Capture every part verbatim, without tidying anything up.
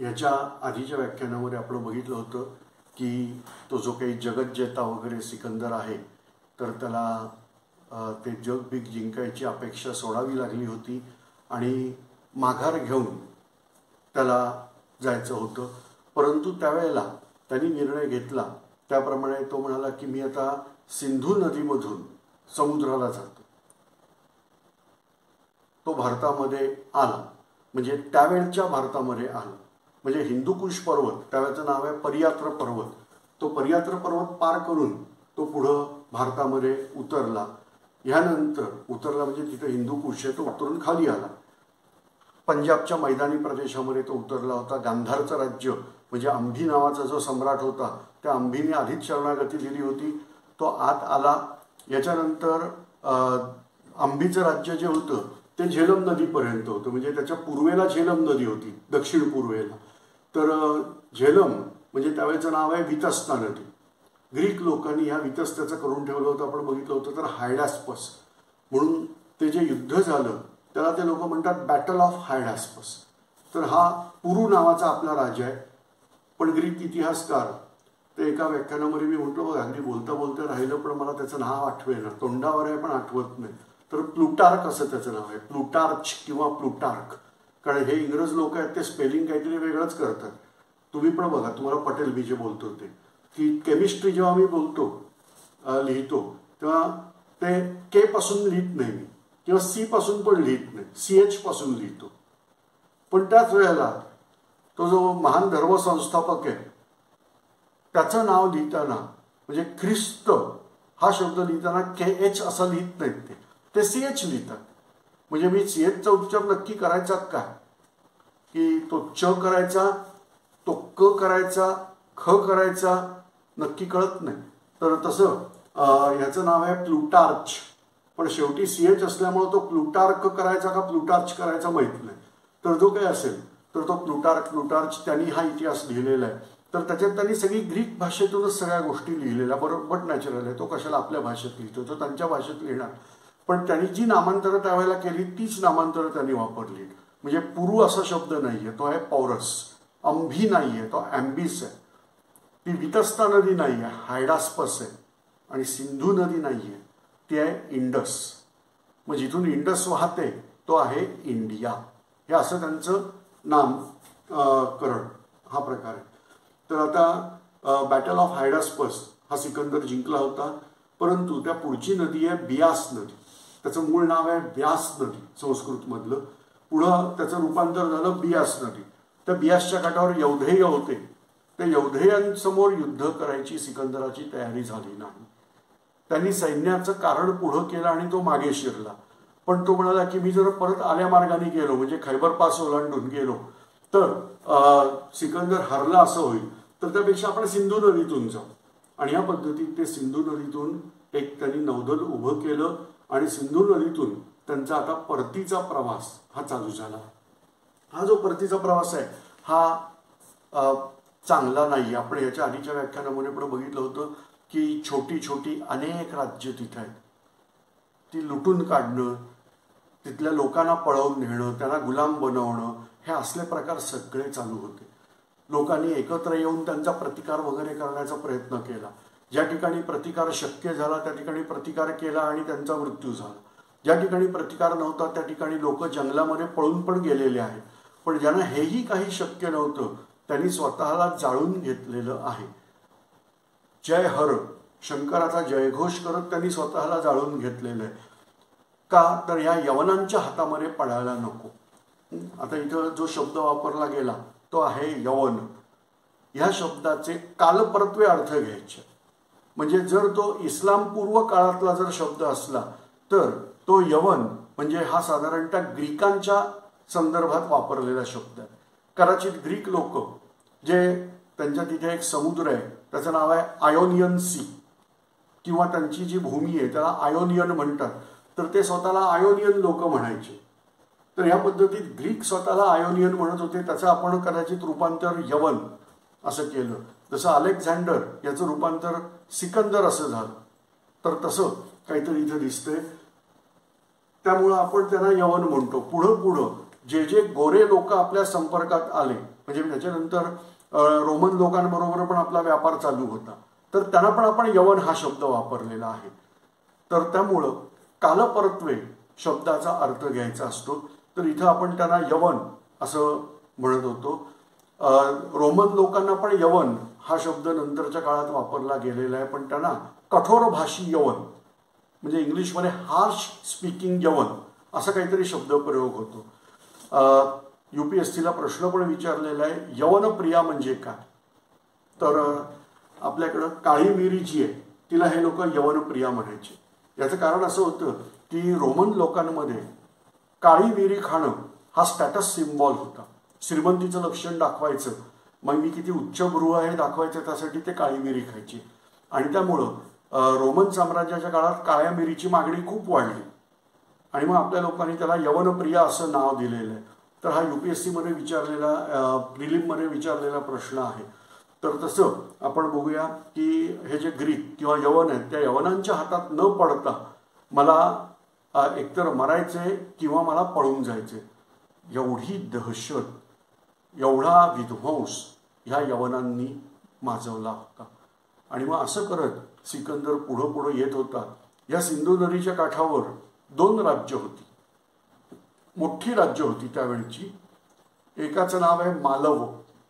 याच्या आधीच्या व्याख्यानामध्ये आपण बघितलं होतं की तो जो काही जगज्जेता वगैरे सिकंदर आहे तर त्याला ते जग बिग जिंकायची अपेक्षा सोडावी लागली होती आणि माघार घेऊन त्याला जायचं होतं. परंतु त्यावेळेला त्यांनी निर्णय घेतला त्याप्रमाणे तो म्हणाला की मी आता सिंधू नदीमधून समुद्राला जातो. तो भारतामध्ये आला, म्हणजे त्यावेळच्या भारतामध्ये आला. म्हणजे हिंदुकुश पर्वत, त्यावेळेचं नाव आहे परियात्र पर्वत, तो परियात्र पर्वत पार करून तो पुढं भारतामध्ये उतरला. ह्यानंतर उतरला म्हणजे तिथे हिंदुकुश आहे, तो उतरून खाली आला. पंजाबच्या मैदानी प्रदेशामध्ये तो उतरला होता. गांधारचं राज्य म्हणजे अंभी नावाचा जो सम्राट होता त्या अंभीने आधीच शरणागती दिली होती, तो आत आला. याच्यानंतर अंभीचं राज्य जे होतं ते झेलम नदीपर्यंत होतं, म्हणजे त्याच्या पूर्वेला झेलम नदी होती, दक्षिण पूर्वेला. तर झेलम म्हणजे त्यावेळेचं नाव आहे वितस्ता नदी. ग्रीक लोकांनी ह्या वितस्त्याचं करून ठेवलं होतं, आपण बघितलं होतं. तर हायडास्पस म्हणून ते जे युद्ध झालं त्याला ते लोक म्हणतात बॅटल ऑफ हायडास्पस. तर हा पुरू नावाचा आपला राजा आहे. पण ग्रीक इतिहासकार ते एका व्याख्यानामध्ये मी म्हटलं बघा, अगदी बोलता बोलता राहिलं पण मला त्याचं नाव आठवेना, तोंडावर आहे पण आठवत नाही. तर प्लुटार्क असं त्याचं नाव आहे, प्लुटार्च किंवा प्लुटार्क. कारण हे इंग्रज लोक आहेत ते स्पेलिंग काहीतरी वेगळंच करतात. तुम्ही पण बघा, तुम्हाला पटेल मी जे बोलतो ते की केमिस्ट्री जेव्हा मी बोलतो लिहितो तेव्हा ते के पासून लिहित नाही मी, किंवा सी पासून पण लिहित नाही, सी एच पासून लिहितो. पण त्याच वेळेला तो जो महान धर्मसंस्थापक आहे त्याचं नाव लिहिताना म्हणजे ख्रिस्त हा शब्द लिहिताना के एच असं लिहित नाहीत, ते ते सी एच लिहितात. म्हणजे मी सी एचचा उच्चार नक्की करायचा काय, की तो च करायचा, तो क करायचा, ख करायचा, नक्की कळत नाही. तर तसं ह्याचं नाव आहे प्लुटार्च, पण शेवटी सी एच असल्यामुळे तो प्लुटार्क करायचा का प्लुटार्च करायचा माहीत नाही. तर जो काही असेल तर तो प्लुटार्क प्लुटार्च त्यांनी हा इतिहास लिहिलेला आहे. तर त्याच्यात त्यांनी सगळी ग्रीक भाषेतूनच सगळ्या गोष्टी लिहिलेल्या, बरोबर नॅचरल आहे. तो कशाला आपल्या भाषेत लिहितो, तो त्यांच्या भाषेत लिहिणार. पण त्यांनी जी नामांतरं त्यावेळेला केली तीच नामांतरं त्यांनी वापरली. म्हणजे पुरू असा शब्द नाही आहे, तो आहे पौरस. अंभी नाही आहे, तो ॲम्बिस आहे. ती वितस्ता नदी नाही आहे, हायडास्पस आहे. आणि सिंधू नदी नाही आहे, ती आहे इंडस. मग जिथून इंडस वाहते तो आहे इंडिया. हे असं त्यांचं नामकरण हा प्रकार आहे. तर आता बॅटल ऑफ हायडास्पस हा सिकंदर जिंकला होता. परंतु त्या पुढची नदी आहे बियास नदी. त्याचं मूळ नाव आहे व्यास नदी संस्कृतमधलं, पुढं त्याचं रूपांतर झालं बियास नदी. त्या बियासच्या काठावर यौधेय होते. त्या यौधेयांसमोर युद्ध करायची सिकंदराची तयारी झाली नाही. त्यांनी सैन्याचं कारण पुढं केलं आणि तो मागे शिरला. पण तो म्हणाला की मी जर परत आल्या मार्गाने गेलो, म्हणजे खैबर पास ओलांडून गेलो तर सिकंदर हरला असं होईल. तर त्यापेक्षा आपण सिंधू नदीतून जाऊ. आणि या पद्धतीत ते सिंधू नदीतून एक त्यांनी नौदल उभं केलं आणि सिंधू नदीतून त्यांचा आता परतीचा प्रवास हा चालू झाला. हा जो परतीचा प्रवास आहे हा चांगला नाही. आपण याच्या आधीच्या व्याख्यानामध्ये पण बघितलं होतं की छोटी छोटी अनेक राज्य तिथे आहेत, ती लुटून काढणं, तिथल्या लोकांना पळवून नेणं, त्यांना गुलाम बनवणं, हे असले प्रकार सगळे चालू होते. लोकांनी एकत्र येऊन त्यांचा प्रतिकार वगैरे करण्याचा प्रयत्न केला. ज्या ठिकाणी प्रतिकार शक्य झाला त्या ठिकाणी प्रतिकार केला आणि त्यांचा मृत्यू झाला. ज्या ठिकाणी प्रतिकार नव्हता त्या ठिकाणी लोक जंगलामध्ये पळून पण गेलेले आहेत. पण ज्यांना हेही काही शक्य नव्हतं त्यांनी स्वतःला जाळून घेतलेलं आहे. जय हर, शंकराचा जयघोष करत त्यांनी स्वतःला जाळून घेतलेलं आहे. का तर ह्या यवनांच्या हातामध्ये पडायला नको. आता इथं जो शब्द वापरला गेला तो आहे यवन. ह्या शब्दाचे कालपरत्वे अर्थ घ्यायचे. म्हणजे जर तो इस्लाम पूर्व काळातला जर शब्द असला तर तो यवन म्हणजे हा साधारणतः ग्रीकांच्या संदर्भात वापरलेला शब्द आहे. कदाचित ग्रीक लोक जे त्यांच्या तिथे एक समुद्र आहे त्याचं नाव आहे आयोनियन सी, किंवा त्यांची जी भूमी आहे त्याला आयोनियन म्हणतात, तर ते स्वतःला आयोनियन लोक म्हणायचे. तर या पद्धतीत ग्रीक स्वतःला आयोनियन म्हणत होते. त्याचं आपण कदाचित रूपांतर यवन असं केलं. जसं अलेक्झांडर याचं रूपांतर सिकंदर असं झालं, तर तसं काहीतरी इथं दिसतंय. त्यामुळं आपण त्यांना यवन म्हणतो. पुढं पुढं जे जे गोरे लोक आपल्या संपर्कात आले, म्हणजे त्याच्यानंतर रोमन लोकांबरोबर पण आपला व्यापार चालू होता, तर त्यांना पण आपण यवन हा शब्द वापरलेला आहे. तर त्यामुळं कालपरत्वे शब्दाचा अर्थ घ्यायचा असतो. तर इथं आपण त्यांना यवन असं म्हणत होतो. रोमन लोकांना पण यवन हा शब्द नंतरच्या काळात वापरला गेलेला आहे, पण त्यांना कठोर भाषी यवन म्हणजे इंग्लिशमध्ये हार्श स्पीकिंग यवन असा काहीतरी शब्द प्रयोग होतो. यूपीएससीला प्रश्न पण विचारलेला आहे, यवनप्रिया म्हणजे काय? तर आपल्याकडं काळी मिरी जी आहे तिला हे लोक यवनप्रिया म्हणायचे. याचं कारण असं होतं की रोमन लोकांमध्ये काळी मिरी खाणं हा स्टॅटस सिम्बॉल होता. श्रीमंतीचं लक्षण दाखवायचं, मग मी किती उच्चभ्रू आहे दाखवायचं, त्यासाठी ते काळी मिरी खायची. आणि त्यामुळं रोमन साम्राज्याच्या काळात काळ्या मिरीची मागणी खूप वाढली आणि मग आपल्या लोकांनी त्याला यवनप्रिया असं नाव दिलेलं आहे. तर हा यूपीएससीमध्ये विचारलेला प्रिलिममध्ये विचारलेला प्रश्न आहे. तर तसं आपण बघूया की हे जे ग्रीक किंवा यवन आहेत त्या यवनांच्या हातात न पडता मला एकतर मरायचे किंवा मला पळून जायचे, एवढी दहशत, एवढा विध्वंस ह्या यवनांनी माजवला होता. आणि मग असं करत सिकंदर पुढं पुढं येत होता. या सिंधू नदीच्या काठावर दोन राज्य होती, मोठी राज्य होती त्यावेळची. एकाचं नाव आहे मालव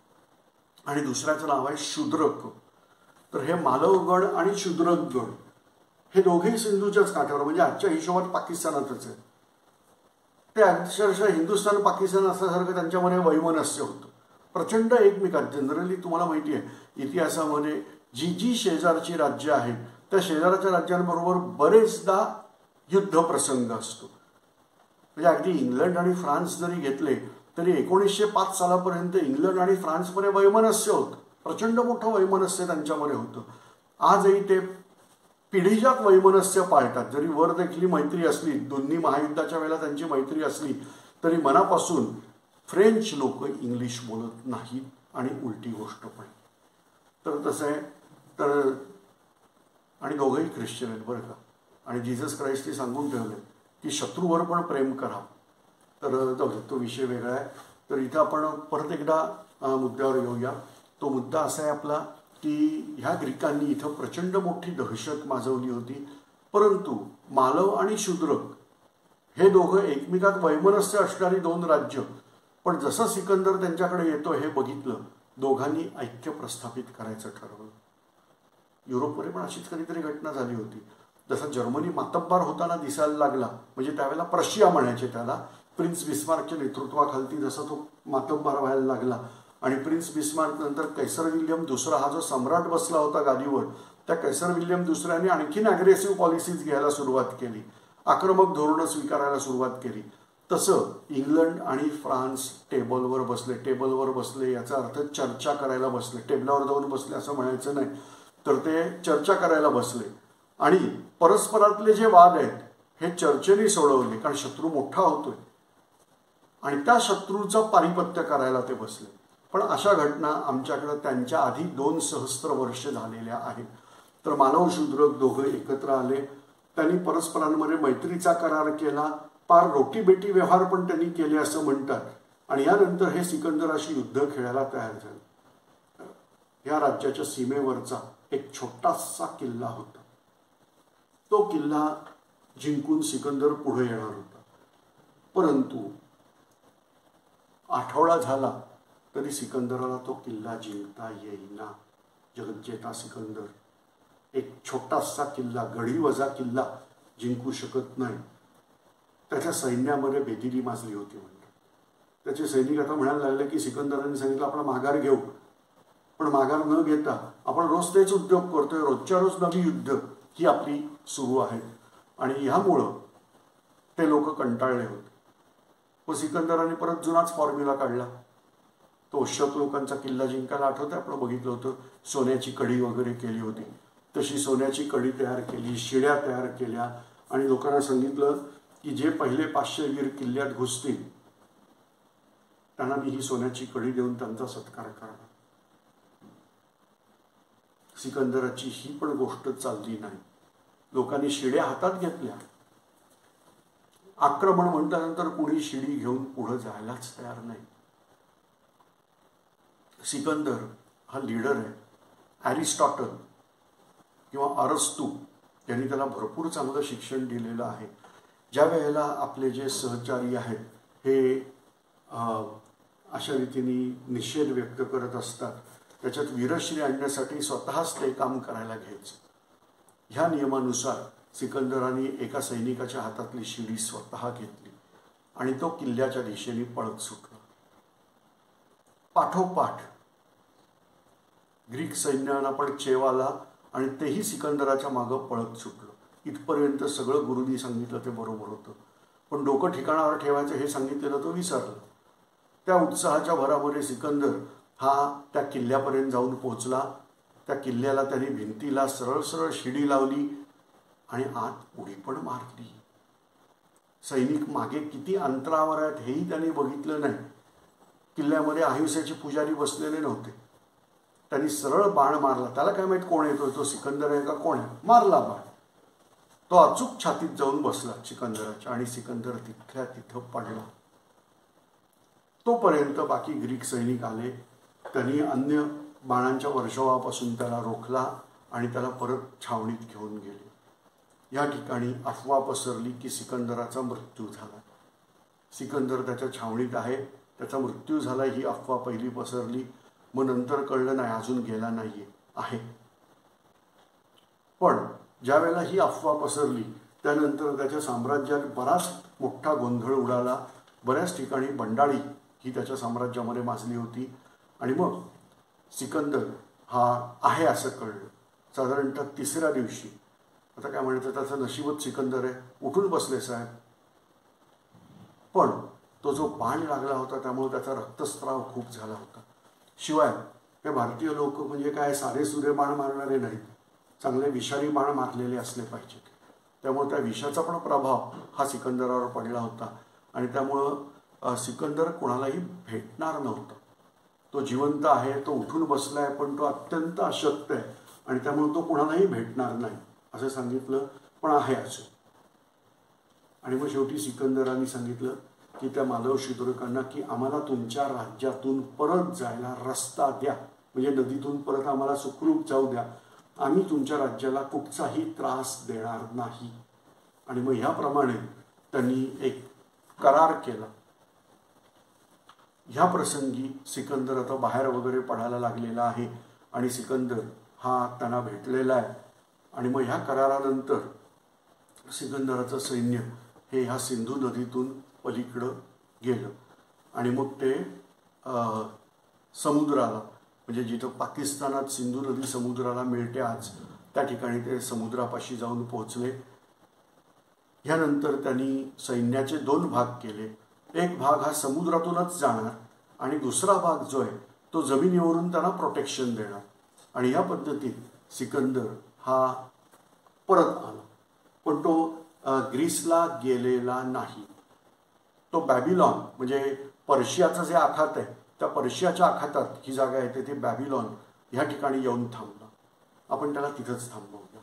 आणि दुसऱ्याचं नाव आहे शूद्रक. तर हे मालवगड आणि शूद्रकगड हे दोघेही सिंधूच्याच काठावर, म्हणजे आजच्या हिशोबात पाकिस्तानातच आहे. ते अक्षरशः हिंदुस्थान पाकिस्तान असल्यासारखं त्यांच्यामध्ये वैमनस्य होतं, प्रचंड एकमेकात. जनरली तुम्हाला माहिती आहे इतिहासामध्ये जी जी शेजारची राज्य आहेत त्या शेजारच्या राज्यांबरोबर बरेचदा युद्ध प्रसंग असतो. म्हणजे अगदी इंग्लंड आणि फ्रान्स जरी घेतले तरी एकोणीसशे पाच सालापर्यंत इंग्लंड आणि फ्रान्समध्ये वैमनस्य होतं, प्रचंड मोठं वैमनस्य त्यांच्यामध्ये होतं. आजही ते पिढीजात वैमनस्य पाळतात. जरी वर देखील मैत्री असली, दोन्ही महायुद्धाच्या वेळेला त्यांची मैत्री असली तरी मनापासून फ्रेंच लोक इंग्लिश बोलत नाहीत आणि उलटी गोष्ट पण. तर तसं आहे. तर आणि दोघंही ख्रिश्चन आहेत बरं का. आणि जीसस क्राइस्टने सांगून ठेवले की शत्रूवर पण प्रेम करा. तर तो विषय वेगळा आहे. तर इथं आपण परत एकदा मुद्द्यावर येऊया. तो मुद्दा असा आहे आपला की ह्या ग्रीकांनी इथं प्रचंड मोठी दहशत माजवली होती, परंतु मालव आणि शूद्रक हे दोघं एकमेकात वैमनस्य असणारी दोन राज्य. पण जसं सिकंदर त्यांच्याकडे येतो हे बघितलं, दोघांनी ऐक्य प्रस्थापित करायचं ठरवलं. युरोपमध्ये पण अशीच कधीतरी घटना झाली होती. जसा जर्मनी मातब्बार होताना दिसायला लागला, म्हणजे त्यावेळेला प्रशिया म्हणायचे त्याला, प्रिन्स बिस्मार्कच्या नेतृत्वाखाली जसा तो मातब्बार व्हायला लागला आणि प्रिन्स बिस्मार्क नंतर कैसर विल्यम दुसरा हा जो सम्राट बसला होता गादीवर, त्या कैसर विल्यम दुसऱ्याने आणखीन अग्रेसिव्ह पॉलिसीज घ्यायला सुरुवात केली, आक्रमक धोरणं स्वीकारायला सुरुवात केली. तसं इंग्लंड आणि फ्रान्स टेबलवर बसले. टेबलवर बसले याचा अर्थ चर्चा करायला बसले, टेबलावर जाऊन बसले असं म्हणायचं नाही, तर ते चर्चा करायला बसले आणि परस्परातले जे वाद आहेत हे चर्चेने सोडवले, कारण शत्रू मोठा होतोय आणि त्या शत्रूचं पारिपत्य करायला ते बसले. पण अशा घटना आमच्याकडं त्यांच्या आधी दोन सहस्त्र वर्ष झालेल्या आहेत. तर मानव शूद्रक दोघं एकत्र आले, त्यांनी परस्परांमध्ये मैत्रीचा करार केला, पार रोटीबेटी व्यवहार पण त्यांनी केले असं म्हणतात. आणि यानंतर हे सिकंदराशी युद्ध खेळायला तयार झाले. या राज्याच्या सीमेवरचा एक छोटासा किल्ला होता. तो किल्ला जिंकून सिकंदर पुढे येणार होता, परंतु आठवडा झाला तरी सिकंदराला तो किल्ला जिंकता येईना. जगज्जेता सिकंदर एक छोटासा किल्ला, गढीवजा किल्ला जिंकू शकत नाही. त्याच्या सैन्यामध्ये बेदिली माजली होती म्हणतात. त्याचे सैनिक आता म्हणायला लागले की सिकंदरांनी सांगितलं आपण माघार घेऊ, पण माघार न घेता आपण रोज तेच उद्योग करतोय, रोजच्या रोज नवी युद्ध ही आपली सुरू आहे. आणि ह्यामुळं ते लोक कंटाळले होते. व सिकंदरांनी परत जुनाच फॉर्म्युला काढला. तो उशक लोकांचा किल्ला जिंकायला आठवतं आपण बघितलं होतं, सोन्याची कडी वगैरे केली होती, तशी सोन्याची कडी तयार केली, शिड्या तयार केल्या आणि लोकांना सांगितलं की जे पहिले पाचशे वीर किल्ल्यात घुसतील त्यांना मी ही सोन्याची कडी देऊन त्यांचा सत्कार करा. सिकंदराची ही पण गोष्ट चालली नाही. लोकांनी शिड्या हातात घेतल्या, आक्रमण म्हटल्यानंतर कुणी शिडी घेऊन पुढे जायलाच तयार नाही. सिकंदर हा लीडर आहे. ॲरिस्टॉटल किंवा अरस्तू यांनी त्याला भरपूर चांगलं शिक्षण दिलेलं आहे. ज्या वेळेला आपले जे सहचारी आहेत हे अशा रीतीने निषेध व्यक्त करत असतात, त्याच्यात वीरश्री आणण्यासाठी स्वतःच ते काम करायला घ्यायचं. ह्या नियमानुसार सिकंदराने एका सैनिकाच्या हातातली शिडी स्वतः घेतली आणि तो किल्ल्याच्या दिशेने पळत सुटला. पाठोपाठ ग्रीक सैन्याला पण चेव आला आणि तेही सिकंदराच्या मागं पळत सुटलं. इथपर्यंत सगळं गुरुनी सांगितलं ते बरोबर होतं, पण डोकं ठिकाणावर ठेवायचं हे सांगितलेलं तो विसरला. त्या उत्साहाच्या भरामध्ये सिकंदर हा त्या किल्ल्यापर्यंत जाऊन पोहोचला. त्या किल्ल्याला त्याने भिंतीला सरळ सरळ शिडी लावली आणि आत उडी पण मारली. सैनिक मागे किती अंतरावर आहेत हेही त्यांनी बघितलं नाही. किल्ल्यामध्ये अहिंसेचे पुजारी बसलेले नव्हते. त्यांनी सरळ बाण मारला. त्याला काय माहित कोण येतोय, तो सिकंदर आहे का कोण आहे, मारला बाण. तो अचूक छातीत जाऊन बसला सिकंदराच्या आणि सिकंदर तिथल्या तिथं पडला. तोपर्यंत बाकी ग्रीक सैनिक आले. त्यांनी अन्य बाणांच्या वर्षावापासून त्याला रोखला आणि त्याला परत छावणीत घेऊन गेले. या ठिकाणी अफवा पसरली की सिकंदराचा मृत्यू झाला. सिकंदर त्याच्या छावणीत आहे, त्याचा मृत्यू झाला ही अफवा पहिली पसरली. मग नंतर कळलं नाही अजून गेला नाहीये आहे. पण ज्या वेळेला ही अफवा पसरली त्यानंतर त्याच्या साम्राज्यात बराच मोठा गोंधळ उडाला. बऱ्याच ठिकाणी बंडाळी ही त्याच्या साम्राज्यामध्ये माजली होती आणि मग सिकंदर हा आहे असं कळलं साधारणतः तिसऱ्या दिवशी. आता काय म्हणायचं, त्याचं नशीबच सिकंदर आहे, उठून बसले साहेब. पण तो जो बाण लागला होता त्यामुळे त्याचा रक्तस्राव खूप झाला होता. शिवाय हे भारतीय लोक म्हणजे काय साधे सुरे बाण मारणारे नाहीत, चांगले विषारी बाण मारलेले असले पाहिजेत. त्यामुळे त्या विषाचा पण प्रभाव हा सिकंदरावर पडला होता आणि त्यामुळं सिकंदर कोणालाही भेटणार नव्हता. तो जिवंत आहे, तो उठून बसलाय, पण तो अत्यंत अशक्त आहे आणि त्यामुळे तो कोणालाही भेटणार नाही असं सांगितलं. पण आहे असं. आणि मग शेवटी सिकंदरांनी सांगितलं की त्या मालव शितोरकांना की आम्हाला तुमच्या राज्यातून परत जायला रस्ता द्या, म्हणजे नदीतून परत आम्हाला सुखरूप जाऊ द्या. आम्ही तुमच्या राज्याला कुठचाही त्रास देणार नाही. आणि मग ह्याप्रमाणे त्यांनी एक करार केला. ह्या प्रसंगी सिकंदर आता बाहेर वगैरे पडायला लागलेला आहे आणि सिकंदर हा त्यांना भेटलेला आहे. आणि मग ह्या करारानंतर सिकंदराचं सैन्य हे ह्या सिंधू नदीतून पलीकडं गेलं आणि मग ते समुद्राला, म्हणजे जिथं पाकिस्तानात सिंधू नदी समुद्राला मिळते आज, त्या ठिकाणी ते समुद्रापाशी जाऊन पोहोचले. ह्यानंतर त्यांनी सैन्याचे दोन भाग केले. एक भाग हा समुद्रातूनच जाणार आणि दुसरा भाग जो आहे तो जमिनीवरून त्यांना प्रोटेक्शन देणार. आणि ह्या पद्धतीत सिकंदर हा परत आला. पण तो ग्रीसला गेलेला नाही. तो बॅबिलॉन म्हणजे पर्शियाचं जे आखात आहे त्या पर्शियाच्या आखातात ही जागा येते, ती बॅबिलॉन ह्या ठिकाणी येऊन थांबला. आपण त्याला तिथंच थांबवूया.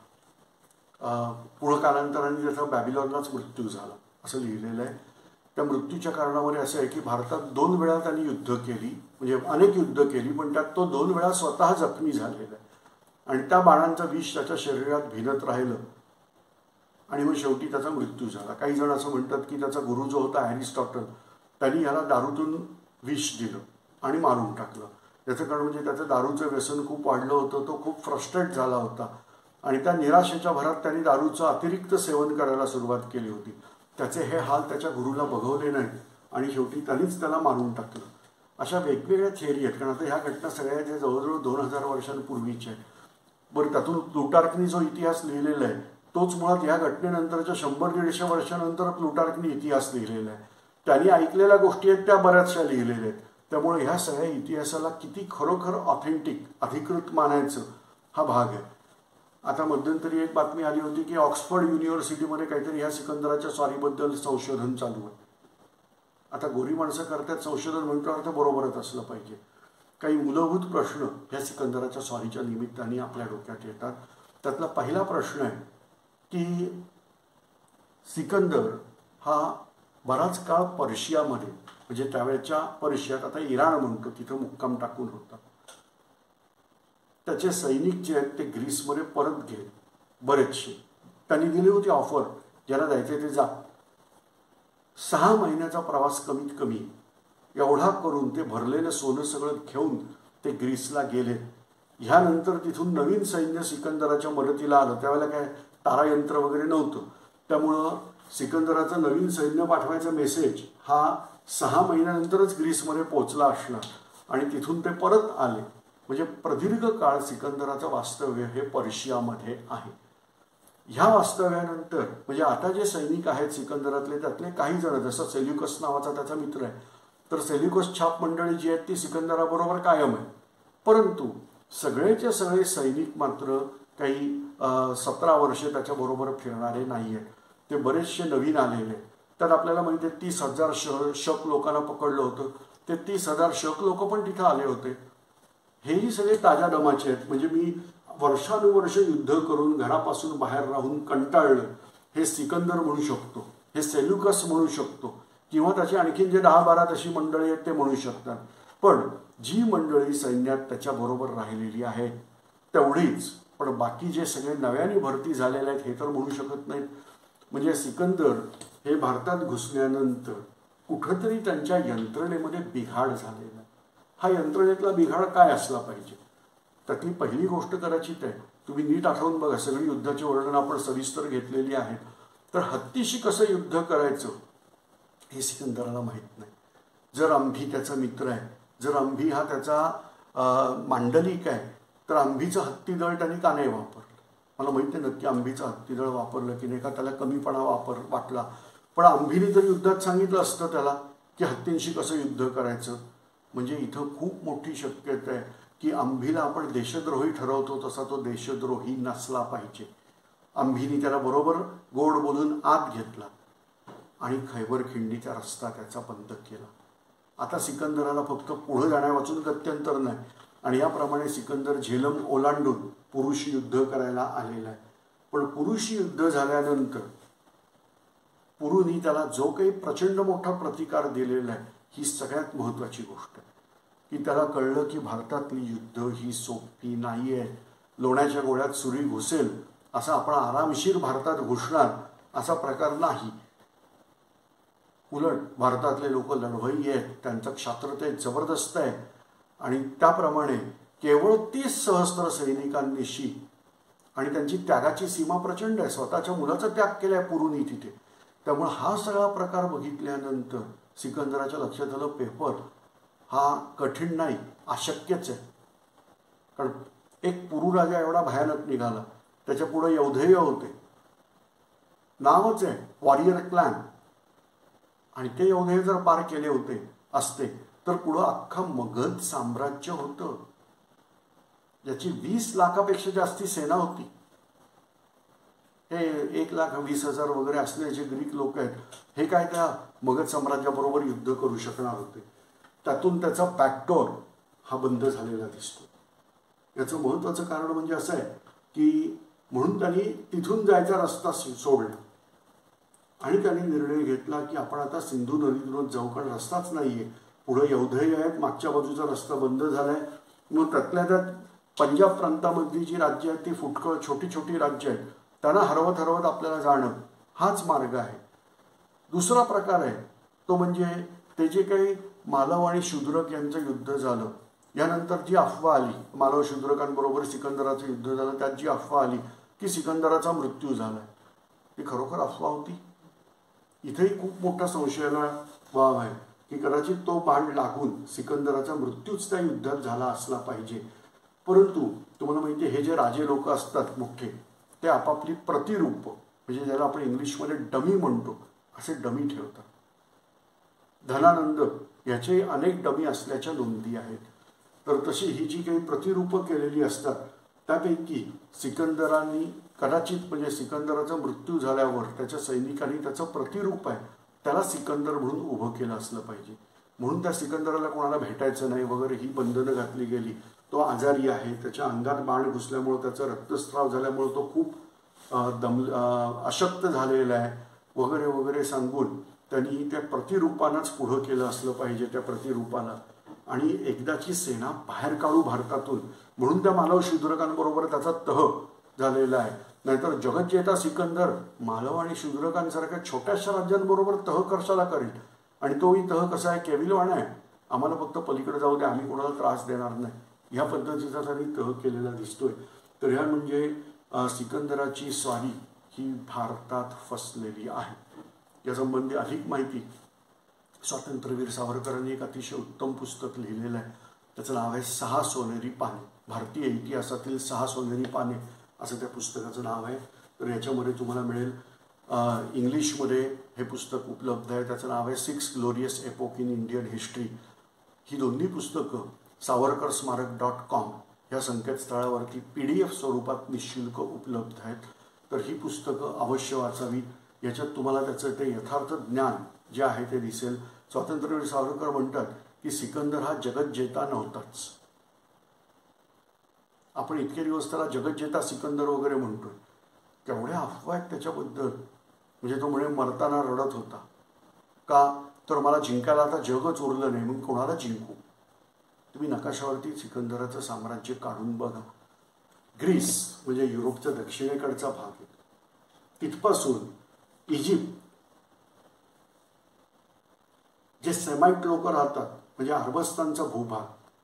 पुढं कालांतराने त्याचा बॅबिलॉनलाच मृत्यू झाला असं लिहिलेलं आहे. त्या मृत्यूच्या कारणामध्ये असं आहे की भारतात दोन वेळा त्यांनी युद्ध केली, म्हणजे अनेक युद्ध केली, पण त्यात तो दोन वेळा स्वतः जखमी झालेला आहे आणि त्या बाणांचं विष त्याच्या शरीरात भिनत राहिलं आणि मग शेवटी त्याचा मृत्यू झाला. काही जण असं म्हणतात की त्याचा गुरु जो होता ॲरिस्टॉटल त्यांनी याला दारूतून विष दिलं आणि मारून टाकलं. याचं कारण म्हणजे त्याचं दारूचं व्यसन खूप वाढलं होतं. तो खूप फ्रस्ट्रेट झाला होता आणि त्या निराशेच्या भरात त्यांनी दारूचं अतिरिक्त सेवन करायला सुरुवात केली होती. त्याचे हे हाल त्याच्या गुरुला बघवले नाही आणि शेवटी त्यांनीच त्याला मारून टाकलं. अशा वेगवेगळ्या थिअरी आहेत, कारण आता ह्या घटना सगळ्या जे जवळजवळ दोन हजार वर्षांपूर्वीच्या आहेत. बरं, त्यातून प्लुटार्कनी जो इतिहास लिहिलेला आहे तोच मुळात ह्या घटनेनंतरच्या शंभर दीडशे वर्षानंतर प्लुटार्कनी इतिहास लिहिलेला आहे. त्यांनी ऐकलेल्या गोष्टी आहेत त्या बऱ्याचशा लिहिलेल्या आहेत. त्यामुळे ह्या सगळ्या इतिहासाला किती खरोखर ऑथेंटिक अधिकृत मानायचं हा भाग आहे. आता मध्यंतरी एक बातमी आली होती की ऑक्सफर्ड युनिव्हर्सिटीमध्ये काहीतरी ह्या सिकंदराच्या स्वारीबद्दल संशोधन चालू आहे. आता गोरी माणसं करतात संशोधन म्हटल्यावर तर बरोबरच असलं पाहिजे. काही मूलभूत प्रश्न ह्या सिकंदराच्या स्वारीच्या निमित्ताने आपल्या डोक्यात येतात. त्यातला पहिला प्रश्न आहे की सिकंदर हा बराच काळ पर्शियामध्ये, म्हणजे त्यावेळच्या पर्शियात, आता इराण म्हणतो, तिथं मुक्काम टाकून होता. त्याचे सैनिक जे आहेत ते ग्रीसमध्ये परत गेले बरेचसे. त्यांनी दिली होती ऑफर, ज्याला जायचे ते जा. सहा महिन्याचा प्रवास कमीत कमी एवढा करून ते भरलेलं सोनं सगळं घेऊन ते ग्रीसला गेले. ह्यानंतर तिथून नवीन सैन्य सिकंदराच्या मदतीला आलं. त्यावेळेला काय तारायंत्र वगैरे नव्हतं, त्यामुळं सिकंदराचं नवीन सैन्य पाठवायचा मेसेज हा सहा महिन्यानंतरच ग्रीसमध्ये पोचला असणार आणि तिथून ते परत आले. म्हणजे प्रदीर्घ काळ सिकंदराचं वास्तव्य हे पर्शियामध्ये आहे. ह्या वास्तव्यानंतर म्हणजे आता जे सैनिक आहेत सिकंदरातले, त्यातले काही जण, जसं सेल्युकस नावाचा त्याचा मित्र आहे, तर सेल्युकस छाप मंडळी जी आहेत ती सिकंदराबरोबर कायम आहे. परंतु सगळेचे सगळे सैनिक मात्र काही सतरा वर्षे त्याच्याबरोबर फिरणारे नाही आहेत. ते बरेचसे नवीन आलेले. त्यात आपल्याला माहिती आहे तीस हजार श शक लोकांना पकडलं होतं. ते तीस हजार शक लोक पण तिथं आले होते. हेही सगळे ताज्या दमाचे आहेत. म्हणजे मी वर्षानुवर्ष युद्ध करून घरापासून बाहेर राहून कंटाळलं हे सिकंदर म्हणू शकतो, हे सेल्युकस म्हणू शकतो, किंवा त्याची आणखीन जे दहा बारा तशी मंडळी आहेत ते म्हणू शकतात. पण जी मंडळी सैन्यात त्याच्याबरोबर राहिलेली आहेत तेवढीच, पण बाकी जे सगळे नव्याने भरती झालेले आहेत हे तर म्हणू शकत नाहीत. म्हणजे सिकंदर हे भारतात घुसल्यानंतर कुठंतरी त्यांच्या यंत्रणेमध्ये बिघाड झालेला. हा यंत्रणेतला बिघाड काय असला पाहिजे? त्यातली पहिली गोष्ट कदाचित आहे, तुम्ही नीट आठवून बघा, सगळी युद्धाची वर्णन आपण सविस्तर घेतलेली आहेत. तर हत्तीशी कसं युद्ध करायचं हे सिकंदराला माहीत नाही. जर अंभी त्याचा मित्र आहे, जर अंभी हा त्याचा मांडलिक आहे, तर अंभीचं हत्तीदळ त्यांनी का नाही वापरलं? मला माहिती आहे नक्की अंभीचं हत्तीदळ वापरलं की नाही, का त्याला कमीपणा वापर वाटला. पण अंभीने जर युद्धात सांगितलं असतं त्याला की हत्तींशी कसं युद्ध करायचं, म्हणजे इथं खूप मोठी शक्यता आहे की अंभीला आपण देशद्रोही ठरवतो तसा तो देशद्रोही नसला पाहिजे. अंभीने त्याला बरोबर गोड बोलून आत घेतला आणि खैबर खिंडीचा रस्ता त्याचा बंद केला. आता सिकंदराला फक्त पुढे जाण्यावाचून गत्यंतर नाही आणि याप्रमाणे सिकंदर झेलम ओलांडून पुरुषी युद्ध करायला आलेला आहे. पण पुरुषी युद्ध झाल्यानंतर पुरुनी त्याला जो काही प्रचंड मोठा प्रतिकार दिलेला आहे, ही सगळ्यात महत्त्वाची गोष्ट आहे की त्याला कळलं की भारतातली युद्ध ही सोपी नाही आहे. लोण्याच्या गोळ्यात सुरी घुसेल असं आपण आरामशीर भारतात घुसणार असा प्रकार नाही. उलट भारतातले लोक लढवई आहेत, त्यांचं क्षात्रते जबरदस्त आहे आणि त्याप्रमाणे केवळ तीस सहस्त्र सैनिकांनीशी आणि त्यांची त्यागाची सीमा प्रचंड आहे. स्वतःच्या मुलाचा त्याग केलाय पुरुनी तिथे. त्यामुळे हा सगळा प्रकार बघितल्यानंतर सिकंदराच्या लक्षात आलं पेपर हा कठीण नाही, अशक्यच आहे. कारण एक पुरू राजा एवढा भयानक निघाला, त्याच्या पुढे यौधेय होते, नावच आहे वॉरियर क्लॅन, आणि ते यौधेय जर पार केले होते असते तर पुढं अख्खं मगध साम्राज्य होतं, ज्याची वीस लाखापेक्षा जास्ती सेना होती. हे एक लाख वीस हजार वगैरे असले जे ग्रीक लोक आहेत, हे काय त्या मगध साम्राज्याबरोबर युद्ध करू शकणार होते. त्यातून त्याचा बॅकडोर हा बंद झालेला दिसतो. याचं महत्त्वाचं कारण म्हणजे असं आहे की म्हणून त्यांनी तिथून जायचा रस्ता सोडला आणि त्यांनी निर्णय घेतला की आपण आता सिंधू नदीतून जाऊ, कारण रस्ताच नाही आहे. पुढं यौधेय आहेत, मागच्या बाजूचा रस्ता बंद झाला आहे. मग त्यातल्या त्यात पंजाब प्रांतामधली जी राज्य आहेत ती फुटकळ छोटी छोटी राज्य आहेत, त्यांना हरवत हरवत आपल्याला जाणं हाच मार्ग आहे. दुसरा प्रकार आहे तो म्हणजे ते जे काही मालव आणि शूद्रक यांचं युद्ध झालं, यानंतर जी अफवा आली, मालव शूद्रकांबरोबर सिकंदराचं युद्ध झालं, त्यात जी अफवा आली की सिकंदराचा मृत्यू झाला, ही खरोखर अफवा होती. इथेही खूप मोठा संशयाला वाव आहे की कदाचित तो बाण लागून सिकंदराचा मृत्यूच त्या युद्धात झाला असला पाहिजे. परंतु तुम्हाला माहिती आहे, हे जे राजे लोक असतात मोठे, ते आपापली प्रतिरूप म्हणजे ज्याला आपण इंग्लिशमध्ये डमी म्हणतो, असे डमी ठेवतात. धनानंद याचे अनेक डमी असल्याच्या नोंदी आहेत. तर तशी ही जी काही प्रतिरूपं केलेली असतात त्यापैकी सिकंदरांनी कदाचित म्हणजे सिकंदराचा मृत्यू झाल्यावर त्याच्या सैनिकांनी त्याचं प्रतिरूप आहे त्याला सिकंदर म्हणून उभं केलं असलं पाहिजे. म्हणून त्या सिकंदराला कोणाला भेटायचं नाही वगैरे ही बंधनं घातली गेली. तो आजारी आहे, त्याच्या अंगात बाण घुसल्यामुळं त्याचा रक्तस्राव झाल्यामुळं तो खूप दम अशक्त झालेला आहे वगैरे वगैरे सांगून त्यांनी त्या प्रतिरूपानंच पुढं केलं असलं पाहिजे, त्या प्रतिरूपाला, आणि एकदाची सेना बाहेर काढू भारतातून, म्हणून त्या मालव शूद्रकांबरोबर त्याचा तह झालेला आहे. नाहीतर जगज्जेता सिकंदर मालव आणि शूद्रकांसारख्या छोट्याशा राज्यांबरोबर तह कशाला करेल? आणि तोही तह कसा आहे, केविलवाणा आहे, आम्हाला फक्त पलीकडे जाऊ दे, आम्ही कोणाला त्रास देणार नाही, ह्या पद्धतीचा त्यांनी तह केलेला दिसतोय. तर ह्या म्हणजे सिकंदराची स्वारी ही भारतात फसलेली आहे. यासंबंधी अधिक माहिती स्वातंत्र्यवीर सावरकरांनी एक अतिशय उत्तम पुस्तक लिहिलेलं आहे. त्याचं नाव आहे सहा सोनेरी पाने, भारतीय इतिहासातील सहा सोनेरी पाने असं त्या पुस्तकाचं नाव आहे. तर याच्यामध्ये तुम्हाला मिळेल, इंग्लिशमध्ये हे पुस्तक उपलब्ध आहे, त्याचं नाव आहे six glorious epoch in Indian history. ही दोन्ही पुस्तकं सावरकर स्मारक डॉट कॉम या संकेतस्थळावरती पी डी एफ स्वरूपात निःशुल्क उपलब्ध आहेत. तर ही पुस्तकं अवश्य वाचावी. याच्यात तुम्हाला त्याचं ते यथार्थ ज्ञान जे आहे ते दिसेल. स्वातंत्र्यवीर सावरकर म्हणतात की सिकंदर हा जगज्जेता नव्हताच. आपण इतके दिवस त्याला जगज्जेता सिकंदर वगैरे म्हणतोय, केवढ्या अफवा आहेत त्याच्याबद्दल. म्हणजे तो म्हणे मरताना रडत होता का, तर मला जिंकायला आता जगच उरलं नाही, मग कोणाला जिंकू. तुम्ही नकाशावरती सिकंदराचं साम्राज्य काढून बघा. ग्रीस म्हणजे युरोपच्या दक्षिणेकडचा भाग आहे, तिथपासून इजिप्त जे सेमाइट लोक राहतात म्हणजे अरबस्तानचा भूभाग,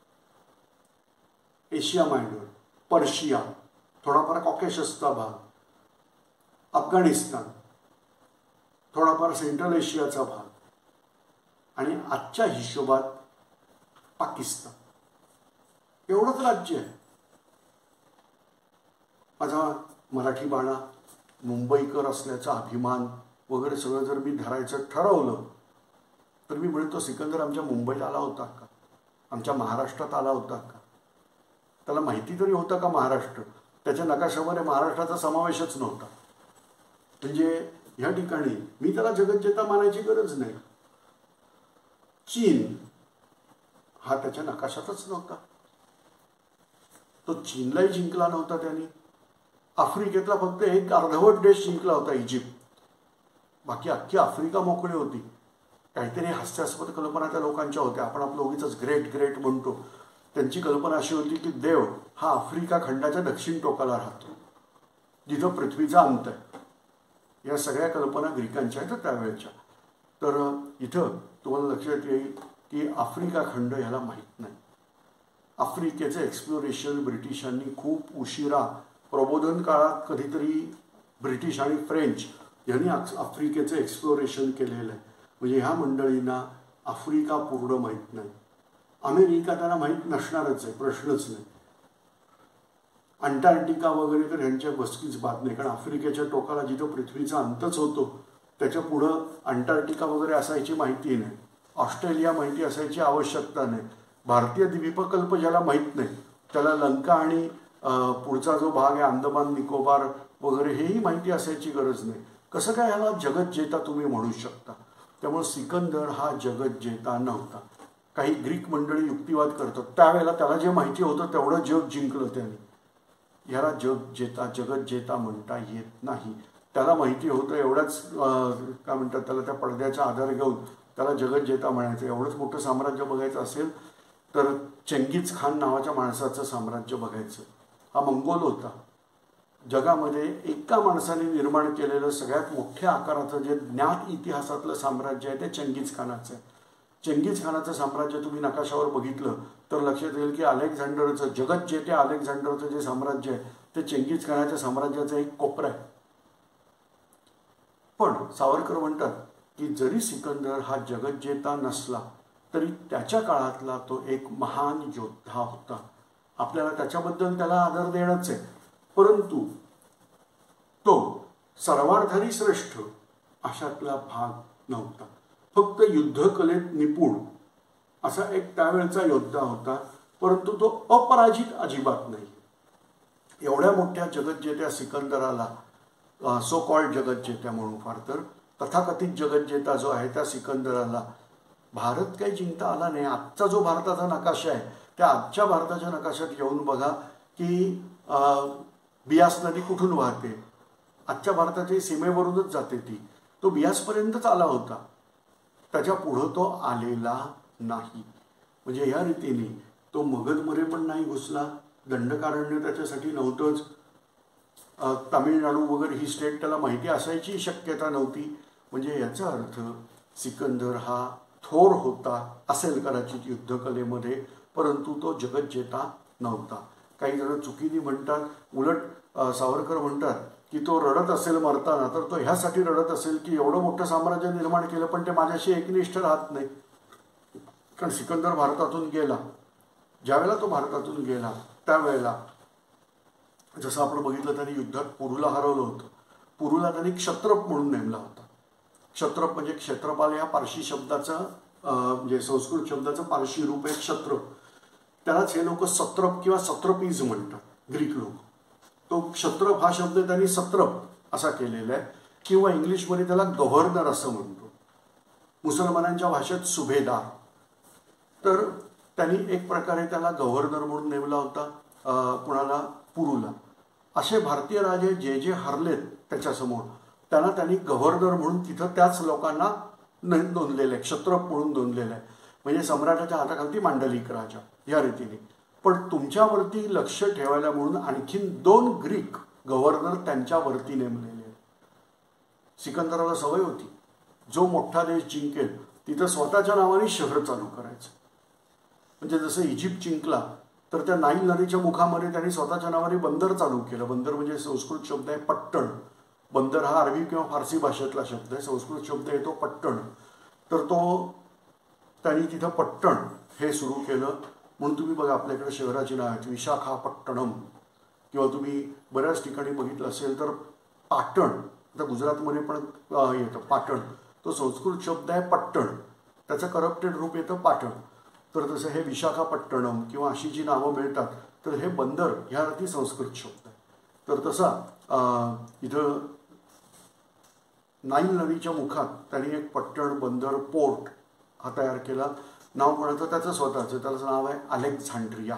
एशिया मायनर, पर्शिया, थोडाफार कॉकेशसचा भाग, अफगाणिस्तान, थोडाफार सेंट्रल एशियाचा भाग, आणि आजच्या हिशोबात पाकिस्तान, एवढंच राज्य आहे. माझा मराठी बाणा मुंबईकर असल्याचा अभिमान वगैरे सगळं जर मी धरायचं ठरवलं तर मी म्हणतो सिकंदर आमच्या मुंबईत आला होता का, आमच्या महाराष्ट्रात आला होता का, त्याला माहिती तरी होतं का महाराष्ट्र? त्याच्या नकाशामध्ये महाराष्ट्राचा समावेशच नव्हता. म्हणजे ह्या ठिकाणी मी त्याला जगज्जेता मानायची गरज नाही. चीन हा त्याच्या नकाशातच नव्हता, तो चीनलाही जिंकला नव्हता त्यांनी. आफ्रिकेतला फक्त एक अर्धवट देश जिंकला होता, इजिप्त. बाकी अख्खी आफ्रिका मोकळी होती. काहीतरी हास्यास्पद कल्पना त्या लोकांच्या होत्या. आपण आपलं उगीच ग्रेट ग्रेट म्हणतो. त्यांची कल्पना अशी होती की देव हा आफ्रिका खंडाच्या दक्षिण टोकाला राहतो, जिथं पृथ्वीचा अंत आहे. या सगळ्या कल्पना ग्रीकांच्या आहेत त्यावेळेच्या. तर इथं तुम्हाला लक्षात येईल की आफ्रिका खंड ह्याला माहीत नाही. आफ्रिकेचं एक्सप्लोरेशन ब्रिटिशांनी खूप उशिरा, प्रबोधन काळात कधीतरी ब्रिटिश आणि फ्रेंच यांनी आफ्रिकेचं एक्सप्लोरेशन केलेलं आहे. म्हणजे ह्या मंडळींना आफ्रिका पूर्ण माहीत नाही. अमेरिका त्यांना माहीत नसणारच आहे, प्रश्नच नाही. अंटार्क्टिका वगैरे तर ह्यांच्या बसकीच बात नाही, कारण आफ्रिकेच्या टोकाला जिथं पृथ्वीचा अंतच होतो त्याच्या पुढं अंटार्क्टिका वगैरे असायची माहिती नाही. ऑस्ट्रेलिया माहिती असायची आवश्यकता नाही. भारतीय द्वीपकल्प ज्याला माहीत नाही त्याला लंका आणि पुढचा जो भाग आहे अंदमान निकोबार वगैरे हेही माहिती असायची गरज नाही. कसं काय ह्याला जगज्जेता तुम्ही म्हणू शकता? त्यामुळे सिकंदर हा जगज्जेता नव्हता. काही ग्रीक मंडळी युक्तिवाद करतात, त्यावेळेला त्याला जे माहिती होतं तेवढं जग जिंकलं त्याने. ह्याला जगजेता जगज्जेता म्हणता येत नाही. त्याला माहिती होतं एवढंच, काय म्हणतात त्याला, त्या पडद्याचा आधार घेऊन त्याला जगज्जेता म्हणायचं. एवढंच मोठं साम्राज्य बघायचं असेल तर चंगीज खान नावाच्या माणसाचं साम्राज्य बघायचं. हा मंगोल होता. जगामध्ये एका माणसाने निर्माण केलेलं सगळ्यात मोठ्या आकाराचं जे ज्ञात इतिहासातलं साम्राज्य आहे ते चंगीज खानाचं आहे. चंगीज खानाचं साम्राज्य तुम्ही नकाशावर बघितलं तर लक्षात येईल की अलेक्झांडरचं, जगज्जेत्या अलेक्झांडरचं जे साम्राज्य आहे ते चंगीज खानाच्या साम्राज्याचं एक कोपरा आहे. पण सावरकर म्हणतात की जरी सिकंदर हा जगज्जेता नसला तरी त्याच्या काळातला तो एक महान योद्धा होता. आपल्याला त्याच्याबद्दल त्याला आदर देणंच आहे. परंतु तो सर्वार्थाने श्रेष्ठ अशातला भाग नव्हता. फक्त युद्धकलेत निपुण असा एक त्यावेळचा योद्धा होता, परंतु तो अपराजित अजिबात नाही. एवढ्या मोठ्या जगज्जेत्या सिकंदराला, सो कॉल्ड जगज्जेत्या म्हणून फार तर तथाकथित जगज्जेता जो आहे त्या सिकंदराला भारत काही जिंकता आला नाही. आजचा जो भारताचा नकाशा आहे त्या आजच्या भारताच्या नकाशात येऊन बघा की बियास नदी कुठून वाहते, आजच्या भारताच्या सीमेवरूनच जाते ती. तो बियासपर्यंतच आला होता, त्याच्या पुढं तो आलेला नाही. म्हणजे या रीतीने तो मगधमध्ये पण नाही घुसला, दंडकारण्य त्याच्यासाठी नव्हतंच, तामिळनाडू वगैरे ही स्टेट त्याला माहिती असायची शक्यता नव्हती. म्हणजे याचा अर्थ सिकंदर हा थोर होता असेल कदाचित युद्धकलेमध्ये, परंतु तो जगज्जेता नव्हता. काही जण चुकीने म्हणतात, उलट सावरकर म्हणतात की तो रडत असेल मरताना तर तो ह्यासाठी रडत असेल की एवढं मोठं साम्राज्य निर्माण केलं पण ते माझ्याशी एकनिष्ठ राहत नाही. कारण सिकंदर भारतातून गेला, ज्यावेळेला तो भारतातून गेला त्यावेळेला जसं आपण बघितलं त्यांनी युद्धात पुरूला हरवलं होतं. पुरूला त्यांनी क्षत्रप म्हणून नेमला होता. क्षत्रप म्हणजे क्षेत्रपाल या पारशी शब्दाचं म्हणजे संस्कृत शब्दाचं पारशी रूप आहे क्षत्रप. त्यालाच हे लोक सत्रप किंवा सत्रपीज म्हणतात, ग्रीक लोक. तो क्षत्रप हा शब्द त्यांनी सत्रप असा केलेला आहे, किंवा इंग्लिशमध्ये त्याला गव्हर्नर असं म्हणतो. मुसलमानांच्या भाषेत सुभेदार. तर त्यांनी एक प्रकारे त्याला गव्हर्नर म्हणून नेमला होता, कुणाला, पुरूला. असे भारतीय राजे जे जे हरलेत त्याच्यासमोर त्यांना त्यांनी गव्हर्नर म्हणून तिथं त्याच लोकांना नोंदलेलं आहे, क्षत्रप म्हणून नोंदलेलं आहे. म्हणजे सम्राटाच्या हाताखालती मांडलिक राजा या रीतीने. पण तुमच्यावरती लक्ष ठेवायला म्हणून आणखीन दोन ग्रीक गव्हर्नर त्यांच्यावरती नेमलेले आहेत. सिकंदराला सवय होती, जो मोठा देश जिंकेल तिथं स्वतःच्या नावाने शहर चालू करायचं. म्हणजे जसं इजिप्त जिंकला तर त्या नाईल नदीच्या मुखामध्ये त्यांनी स्वतःच्या नावाने बंदर चालू केलं. बंदर म्हणजे संस्कृत शब्द आहे पट्टण. बंदर हा अरबी किंवा फारसी भाषेतला शब्द आहे, संस्कृत शब्द आहे तो पट्टण. तर तो त्यांनी तिथं पट्टण हे सुरू केलं. म्हणून तुम्ही बघा आपल्याकडे शहराची नाव आहेत, विशाखापट्टणम, किंवा तुम्ही बऱ्याच ठिकाणी बघितलं असेल तर पाटण. आता गुजरातमध्ये पण येतं पाटण, तो संस्कृत शब्द आहे पट्टण, त्याचं करप्टेड रूप येतं पाटण. तर तसं हे विशाखापट्टणम किंवा अशी जी नावं मिळतात तर हे बंदर ह्या अर्थी संस्कृत शब्द आहे. तर तसा इथं नाईल नदीच्या मुखात त्यांनी एक पट्टण, बंदर, पोर्ट हा तयार केला. नाव कोणाचं? त्याचं स्वतःचं. त्याचं नाव आहे अलेक्झांड्रिया.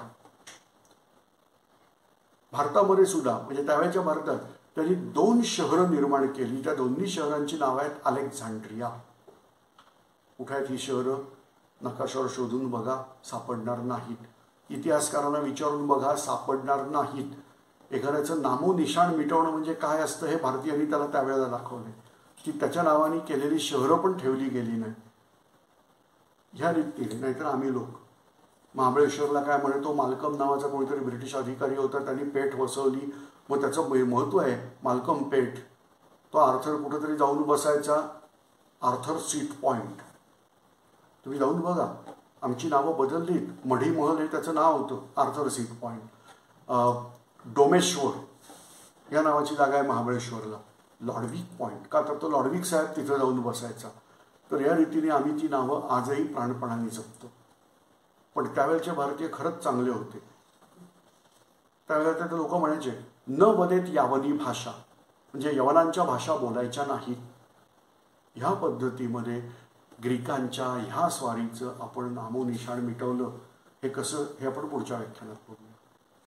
भारतामध्ये सुद्धा म्हणजे त्यावेळेच्या भारतात त्यांनी दोन शहरं निर्माण केली. त्या दोन्ही शहरांची नावं आहेत अलेक्झांड्रिया. कुठे आहेत ही शहरं? नकाशावर शोधून बघा, सापडणार नाहीत. इतिहासकारांना विचारून बघा, सापडणार नाहीत. एखाद्याचं नामोनिशाण मिटवणं म्हणजे काय असतं हे भारतीयांनी त्याला त्यावेळेला दाखवले, की त्याच्या नावाने केलेली शहरं पण ठेवली गेली नाही ह्या रीतीने. नाहीतर आम्ही लोक महाबळेश्वरला काय म्हणतो, मालकम नावाचा कोणीतरी ब्रिटिश अधिकारी होता, त्यांनी पेठ वसवली. मग त्याचं महत्त्व आहे मालकम पेठ. तो आर्थर कुठंतरी जाऊन बसायचा, आर्थर सीट पॉईंट. तुम्ही जाऊन बघा, आमची नावं बदललीत. मढी महल हे त्याचं नाव होतं, आर्थर सीट पॉईंट. डोमेश्वर या नावाची जागा आहे महाबळेश्वरला. लॉडविक पॉईंट का, तर तो लॉडविक साहेब तिथं जाऊन बसायचा. तर या रीतीने आम्ही ती नावं आजही प्राणपणाने जपतो. पण त्यावेळेचे भारतीय खरंच चांगले होते. त्यावेळेला ते लोक म्हणायचे न वदेत यावनी भाषा, म्हणजे यवनांच्या भाषा बोलायच्या नाहीत. ह्या पद्धतीमध्ये ग्रीकांच्या ह्या स्वारीचं आपण नामोनिशाण मिटवलं. हे कसं हे आपण पुढच्या व्याख्यानात बघूया.